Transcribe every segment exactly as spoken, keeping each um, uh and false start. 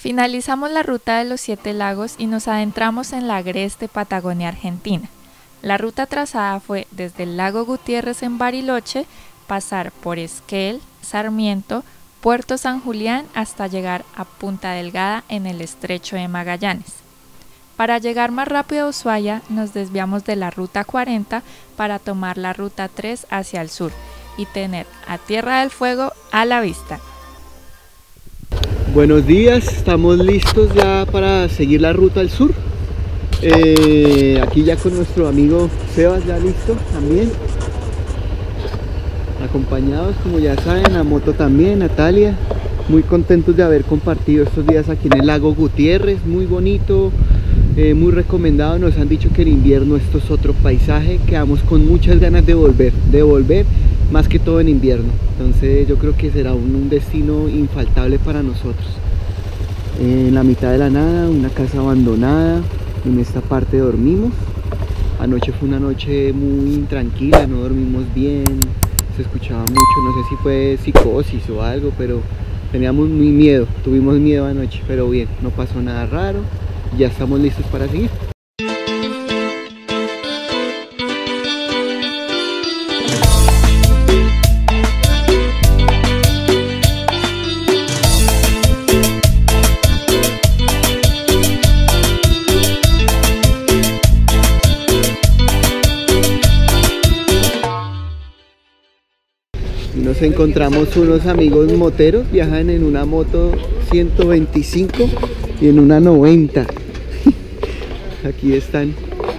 Finalizamos la ruta de los Siete Lagos y nos adentramos en la agreste Patagonia Argentina. La ruta trazada fue desde el lago Gutiérrez en Bariloche, pasar por Esquel, Sarmiento, Puerto San Julián hasta llegar a Punta Delgada en el estrecho de Magallanes. Para llegar más rápido a Ushuaia nos desviamos de la ruta cuarenta para tomar la ruta tres hacia el sur y tener a Tierra del Fuego a la vista. Buenos días, estamos listos ya para seguir la ruta al sur. Eh, aquí ya con nuestro amigo Sebas ya listo también. Acompañados, como ya saben, a moto también, Natalia. Muy contentos de haber compartido estos días aquí en el lago Gutiérrez, muy bonito, eh, muy recomendado. Nos han dicho que en invierno esto es otro paisaje, quedamos con muchas ganas de volver, de volver. Más que todo en invierno, entonces yo creo que será un, un destino infaltable para nosotros. Eh, en la mitad de la nada, una casa abandonada, en esta parte dormimos. Anoche fue una noche muy tranquila, no dormimos bien, se escuchaba mucho, no sé si fue psicosis o algo, pero teníamos muy miedo, tuvimos miedo anoche, pero bien, no pasó nada raro, ya estamos listos para seguir. Nos encontramos unos amigos moteros, viajan en una moto ciento veinticinco y en una noventa. Aquí están.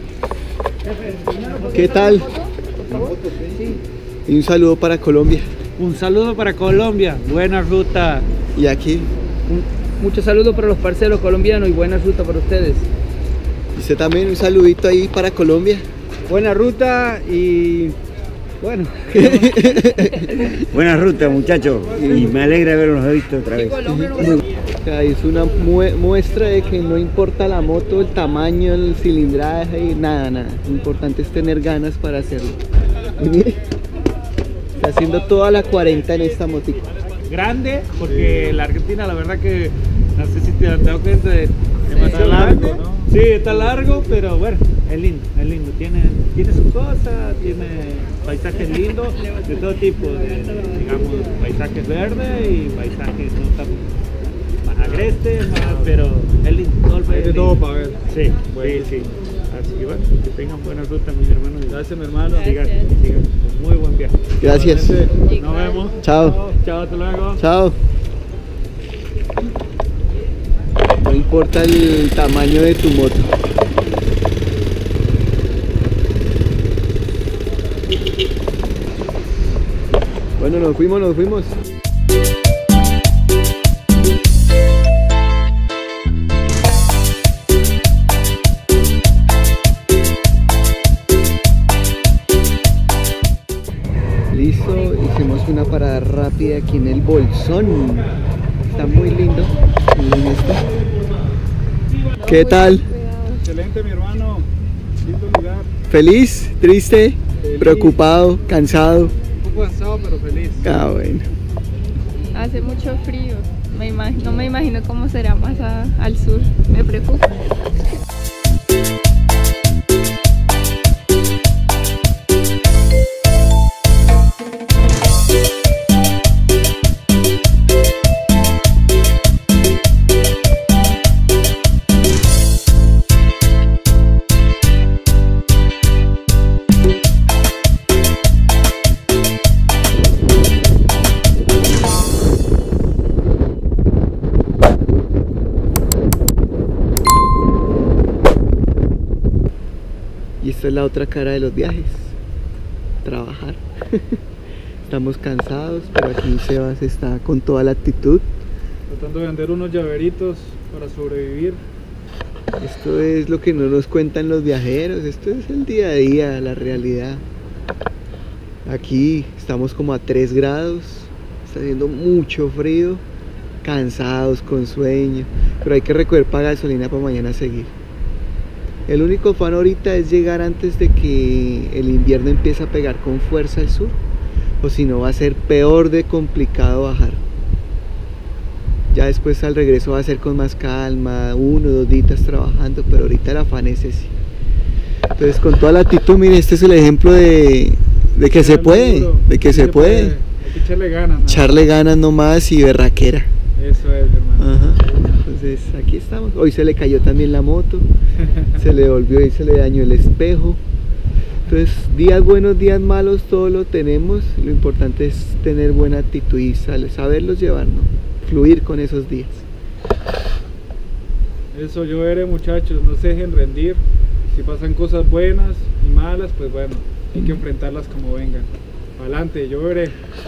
¿Qué tal? Y un saludo para Colombia. Un saludo para Colombia, buena ruta. Y aquí. Muchos saludos para los parceros colombianos y buena ruta para ustedes. Y usted también, un saludito ahí para Colombia. Buena ruta y... bueno. Buena ruta, muchachos, y me alegra haberlos visto otra vez. Es una muestra de que no importa la moto, el tamaño, el cilindraje, nada, nada. Lo importante es tener ganas para hacerlo. Y mire, está haciendo toda la cuarenta en esta motico. Grande, porque la Argentina, la verdad que no sé si te has dado cuenta de demasiado largo, ¿no? Sí, está largo, pero bueno, es lindo, es lindo. Tiene, tiene sus cosas, tiene paisajes lindos, de todo tipo, de, digamos, paisajes verdes y paisajes no tan más agrestes, más, pero es lindo. Todo el país Hay de todo para ver. Sí, bueno. sí, sí. Así que bueno, que tengan buena ruta, mis hermanos. Gracias, mi hermano. Sigan, sigan. Muy buen viaje. Gracias. Nos vemos. Chao. Chao, hasta luego. Chao. No importa el tamaño de tu moto. Bueno, nos fuimos, nos fuimos. Listo, hicimos una parada rápida aquí en el Bolsón. Está muy lindo. Miren esto. ¿Qué tal? Excelente, mi hermano. Lindo lugar. ¿Feliz? ¿Triste? Feliz. ¿Preocupado? ¿Cansado? Un poco cansado, pero feliz. Ah, bueno. Hace mucho frío, me imagino, no me imagino cómo será más a, al sur, me preocupa. Y esta es la otra cara de los viajes, trabajar. Estamos cansados, pero aquí Sebas está con toda la actitud. Tratando de vender unos llaveritos para sobrevivir. Esto es lo que no nos cuentan los viajeros, esto es el día a día, la realidad. Aquí estamos como a tres grados, está haciendo mucho frío, cansados, con sueño, pero hay que recoger para gasolina para mañana seguir. El único afán ahorita es llegar antes de que el invierno empiece a pegar con fuerza al sur, o si no va a ser peor de complicado bajar. Ya después al regreso va a ser con más calma, uno o dos días trabajando, pero ahorita el afán es ese. Entonces con toda la actitud, mire, este es el ejemplo de, de que se puede, de que se puede. Hay que echarle ganas, ¿no? Echarle ganas nomás y berraquera. Eso es, hermano. Ajá. Entonces aquí estamos. Hoy se le cayó también la moto, se le volvió y se le dañó el espejo. Entonces días buenos, días malos, todo lo tenemos. Lo importante es tener buena actitud y saberlos llevar, ¿no? Fluir con esos días. Eso, yo veré, muchachos, no se dejen rendir. Si pasan cosas buenas y malas, pues bueno, hay que enfrentarlas como vengan. Adelante, yo veré.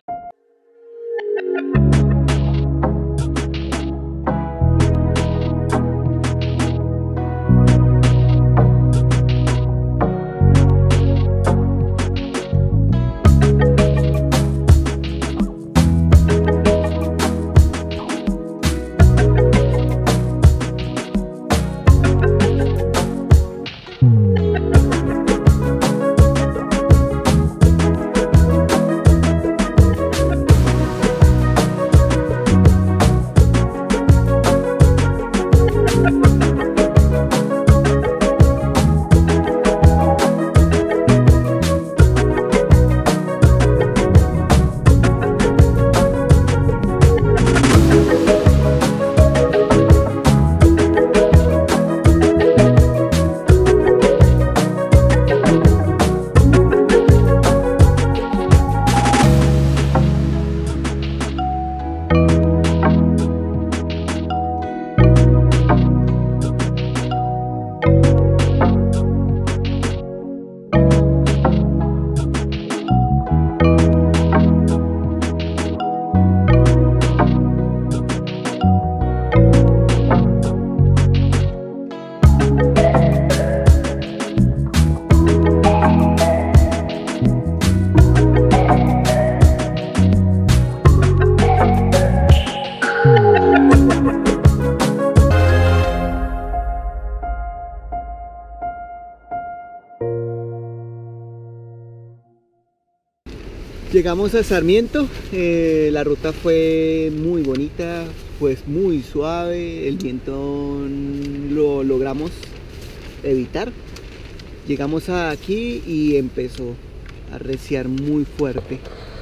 Llegamos a Sarmiento, eh, la ruta fue muy bonita, pues muy suave, el viento lo logramos evitar. Llegamos aquí y empezó a arreciar muy fuerte,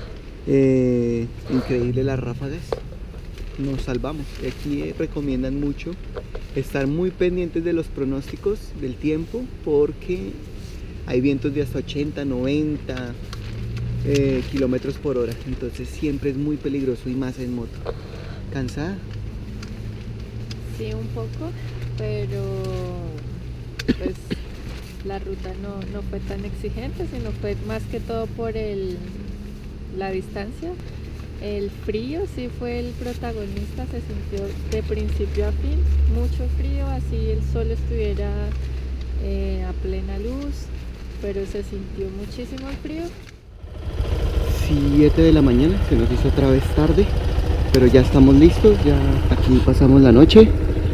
eh, increíble las ráfagas, nos salvamos. Aquí recomiendan mucho estar muy pendientes de los pronósticos del tiempo porque hay vientos de hasta ochenta, noventa Eh, kilómetros por hora, entonces siempre es muy peligroso y más en moto. ¿Cansada? Sí, un poco, pero pues la ruta no, no fue tan exigente, sino fue más que todo por el, la distancia. El frío sí fue el protagonista, se sintió de principio a fin, mucho frío, así el sol estuviera eh, a plena luz, pero se sintió muchísimo el frío. siete de la mañana, se nos hizo otra vez tarde, pero ya estamos listos, ya aquí pasamos la noche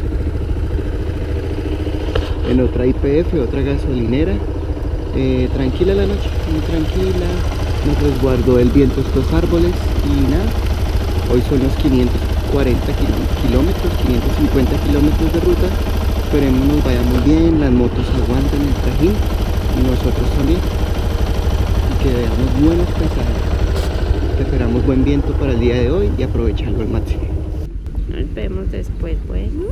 en otra I P F, otra gasolinera. Eh, tranquila la noche, muy tranquila, nos resguardó el viento estos árboles y nada, hoy son los quinientos cuarenta kilómetros, quinientos cincuenta kilómetros de ruta, esperemos nos vaya muy bien, las motos aguantan el trajín y nosotros también, y que veamos buenos paisajes. Esperamos buen viento para el día de hoy y aprovecharlo al máximo. Nos vemos después, bueno.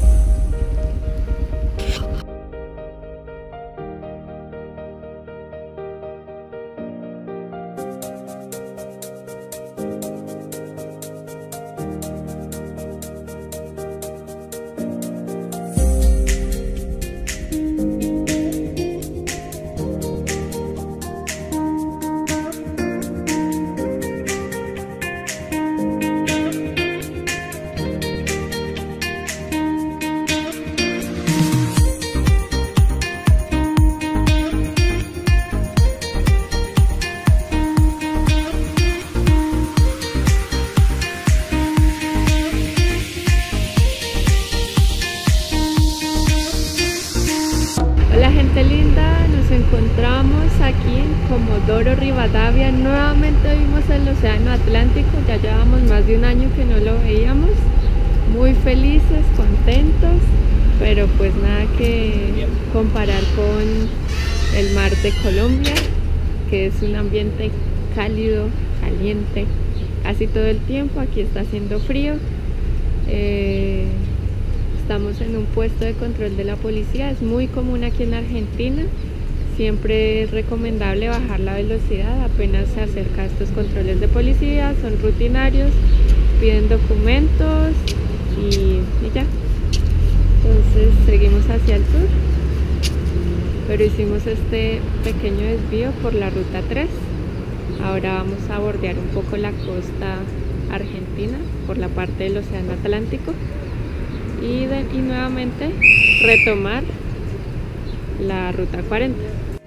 Linda, nos encontramos aquí en Comodoro Rivadavia. Nuevamente vimos el océano Atlántico, ya llevamos más de un año que no lo veíamos. felices, contentos, pero pues nada que comparar con el mar de Colombia, que es un ambiente cálido, caliente, casi todo el tiempo. Aquí está haciendo frío. Eh, estamos en un puesto de control de la policía, es muy común aquí en Argentina. Siempre es recomendable bajar la velocidad apenas se acerca a estos controles de policía, son rutinarios, piden documentos y, y ya. Entonces seguimos hacia el sur, pero hicimos este pequeño desvío por la ruta tres. Ahora vamos a bordear un poco la costa argentina por la parte del océano Atlántico y, de, y nuevamente retomar la ruta cuarenta.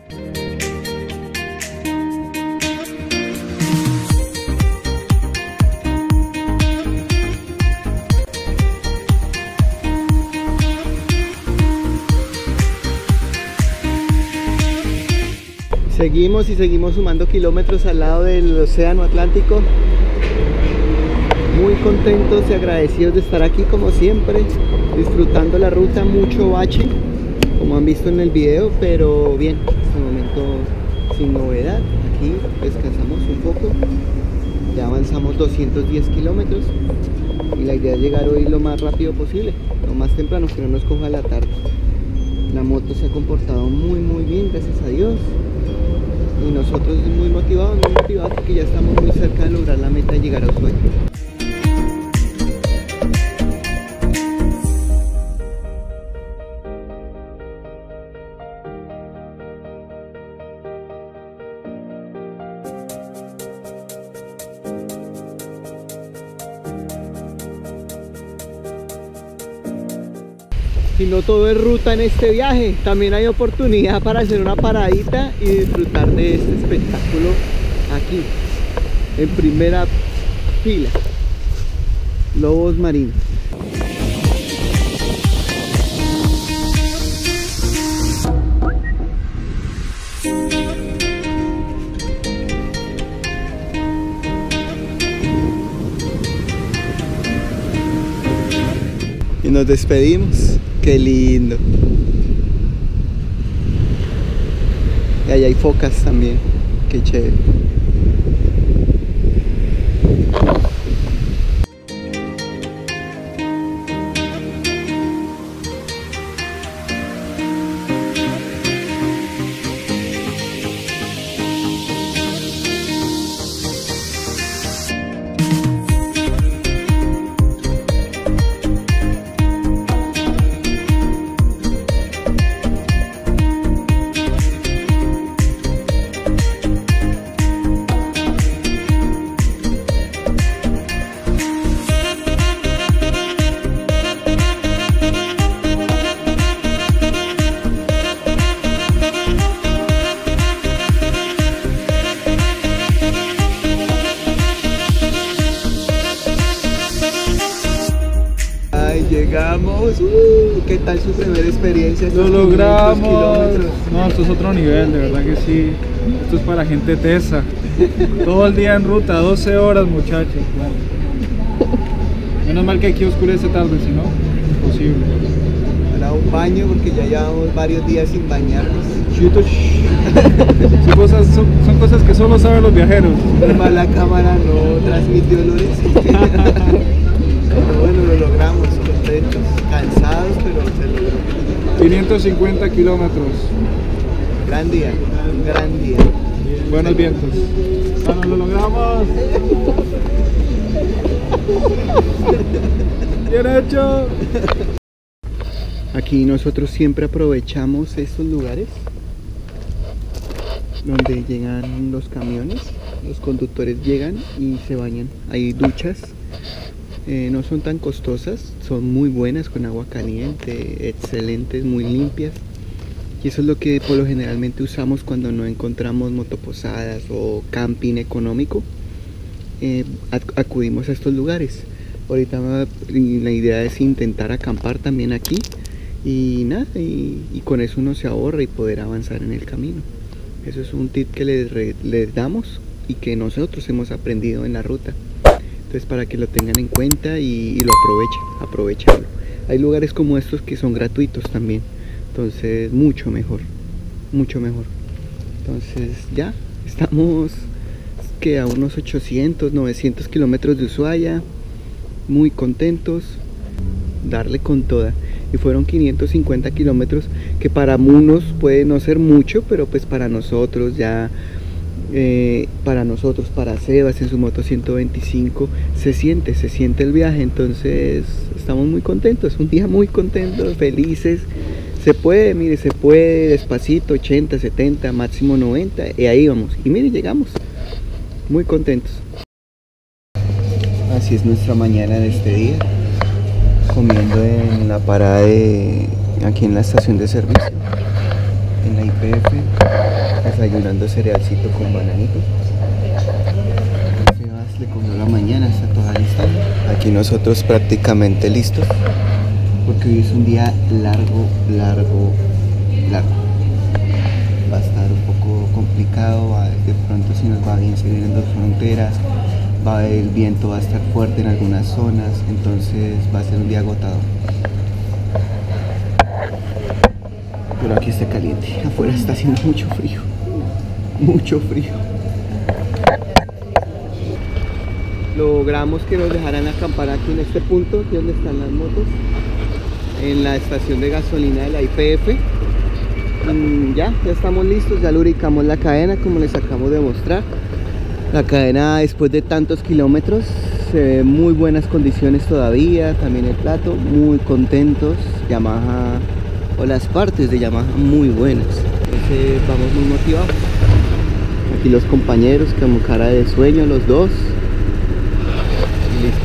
Seguimos y seguimos sumando kilómetros al lado del océano Atlántico. Muy contentos y agradecidos de estar aquí como siempre, disfrutando la ruta, mucho bache, como han visto en el video, pero bien, hasta el momento sin novedad. Aquí descansamos un poco, ya avanzamos doscientos diez kilómetros y la idea es llegar hoy lo más rápido posible, lo más temprano, que no nos coja la tarde. La moto se ha comportado muy muy bien, gracias a Dios. Y nosotros muy motivados, muy motivados porque ya estamos muy cerca de lograr la meta de llegar a Ushuaia. Y no todo es ruta en este viaje, también hay oportunidad para hacer una paradita y disfrutar de este espectáculo aquí, en primera fila, lobos marinos. Y nos despedimos. Qué lindo. Y allá hay focas también. Qué chévere. Llegamos, uh, ¿qué tal su primera experiencia? Lo logramos. No, esto es otro nivel, de verdad que sí. Esto es para gente tesa. Todo el día en ruta, doce horas, muchachos. Menos mal que aquí oscurece tarde, si no, imposible. Para un baño, porque ya llevamos varios días sin bañarnos. Chito, son, cosas, son, son cosas que solo saben los viajeros. Además, la cámara no transmite olores. Pero bueno, lo logramos, contentos, cansados, pero se logró. quinientos cincuenta kilómetros. Gran día, un gran día. Buenos vientos. Bueno, lo logramos. Bien hecho. Aquí nosotros siempre aprovechamos estos lugares donde llegan los camiones, los conductores llegan y se bañan. Hay duchas. Eh, no son tan costosas, son muy buenas, con agua caliente, excelentes, muy limpias, y eso es lo que por lo generalmente usamos cuando no encontramos motoposadas o camping económico. Eh, acudimos a estos lugares. Ahorita la idea es intentar acampar también aquí y nada, y, y con eso uno se ahorra y poder avanzar en el camino. Eso es un tip que les, les damos y que nosotros hemos aprendido en la ruta. Entonces para que lo tengan en cuenta y, y lo aprovechen, aprovecharlo. Hay lugares como estos que son gratuitos también, entonces mucho mejor, mucho mejor. Entonces ya estamos que a unos ochocientos, novecientos kilómetros de Ushuaia, muy contentos, darle con toda. Y fueron quinientos cincuenta kilómetros, que para unos puede no ser mucho, pero pues para nosotros ya, eh, para nosotros, para Sebas en su moto ciento veinticinco, se siente, se siente el viaje. Entonces estamos muy contentos, un día muy contentos, felices. Se puede, mire, se puede, despacito, ochenta, setenta, máximo noventa, y ahí vamos. Y mire, llegamos, muy contentos. Así es nuestra mañana de este día, comiendo en la parada de, aquí en la estación de servicio, en la I P F, desayunando cerealcito con bananito. Sebas le comió la mañana, está toda lista. Aquí nosotros prácticamente listos, porque hoy es un día largo, largo, largo. Va a estar un poco complicado, va, de pronto si nos va bien seguir en dos fronteras, va, el viento va a estar fuerte en algunas zonas, entonces va a ser un día agotador. Pero aquí está caliente, afuera está haciendo mucho frío, mucho frío. Logramos que nos dejaran acampar aquí en este punto, aquí donde están las motos, en la estación de gasolina de la I P F. Y ya, ya estamos listos, ya lubricamos la cadena como les acabamos de mostrar. La cadena, después de tantos kilómetros, se ve muy buenas condiciones todavía, también el plato, muy contentos. Yamaha, o las partes de Yamaha muy buenas, entonces vamos muy motivados. Aquí los compañeros con cara de sueño, los dos. Y listo.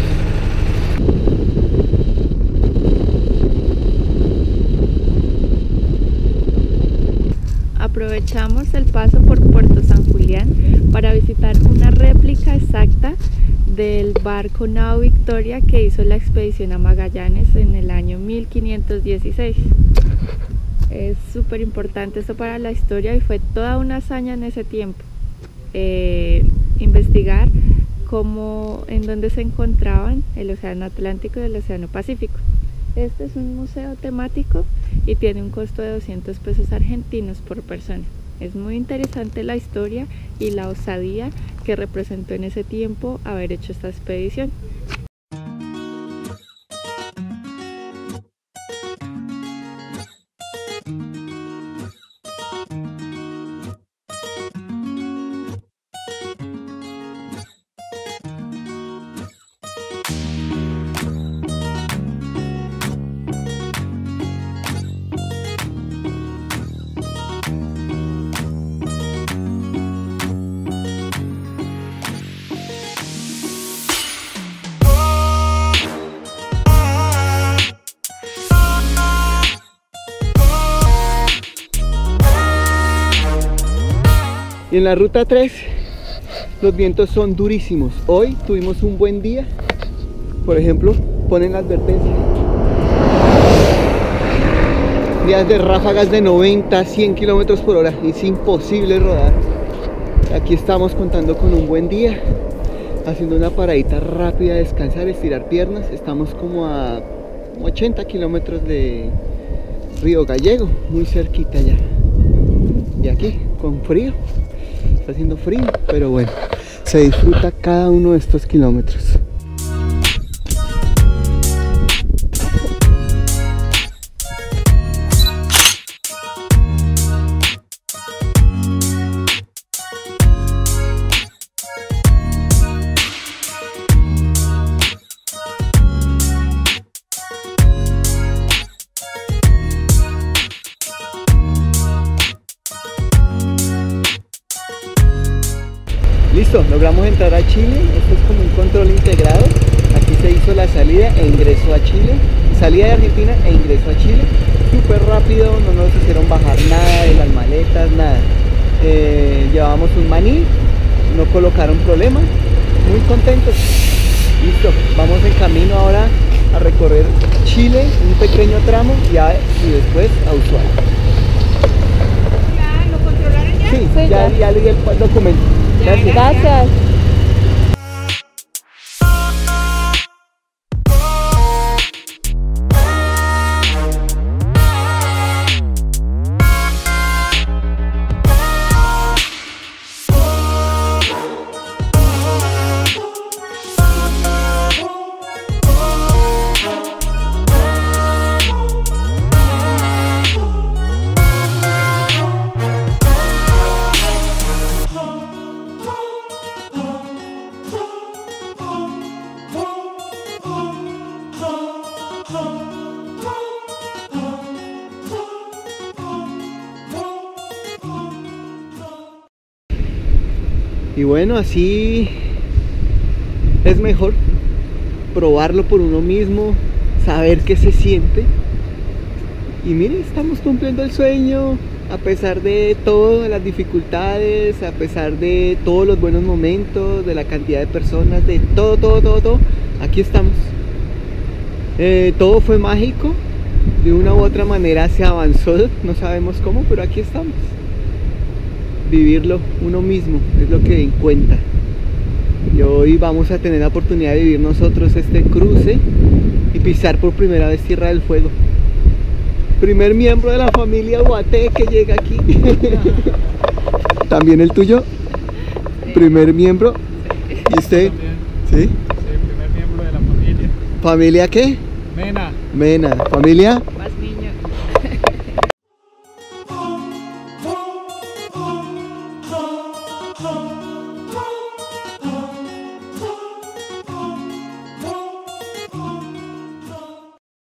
Aprovechamos el paso por Puerto San Julián para visitar una réplica exacta del barco Nao Victoria que hizo la expedición a Magallanes en el año mil quinientos dieciséis. Es súper importante esto para la historia y fue toda una hazaña en ese tiempo. Eh, investigar cómo, en dónde se encontraban el Océano Atlántico y el Océano Pacífico. Este es un museo temático y tiene un costo de doscientos pesos argentinos por persona. Es muy interesante la historia y la osadía que representó en ese tiempo haber hecho esta expedición. Y en la ruta tres los vientos son durísimos. Hoy tuvimos un buen día. Por ejemplo, ponen la advertencia: días de ráfagas de noventa, cien kilómetros por hora. Es imposible rodar. Aquí estamos contando con un buen día, haciendo una paradita rápida, descansar, estirar piernas. Estamos como a ochenta kilómetros de Río Gallego, muy cerquita ya. Y aquí con frío, está haciendo frío, pero bueno, se disfruta cada uno de estos kilómetros. Listo, logramos entrar a Chile. Esto es como un control integrado. Aquí se hizo la salida e ingreso a Chile, salida de Argentina e ingreso a Chile, súper rápido, no nos hicieron bajar nada de las maletas, nada. Eh, llevábamos un maní, no colocaron problema, muy contentos. Listo, vamos en camino ahora a recorrer Chile, un pequeño tramo, ya, y después a Ushuaia. ¿Ya lo controlaron ya? Sí, sí, ya, ya leí el documento. Gracias. Gracias. Y bueno, así es mejor probarlo por uno mismo, saber qué se siente. Y miren, estamos cumpliendo el sueño, a pesar de todas las dificultades, a pesar de todos los buenos momentos, de la cantidad de personas, de todo, todo, todo, todo. Aquí estamos. Eh, todo fue mágico, de una u otra manera se avanzó, no sabemos cómo, pero aquí estamos. Vivirlo uno mismo es lo que cuenta. Y hoy vamos a tener la oportunidad de vivir nosotros este cruce y pisar por primera vez Tierra del Fuego. Primer miembro de la familia Ubaté que llega aquí. ¿También el tuyo? Sí. Primer miembro. Sí. ¿Y usted? ¿Sí? Sí, primer miembro de la familia. ¿Familia qué? Mena. Mena. ¿Familia?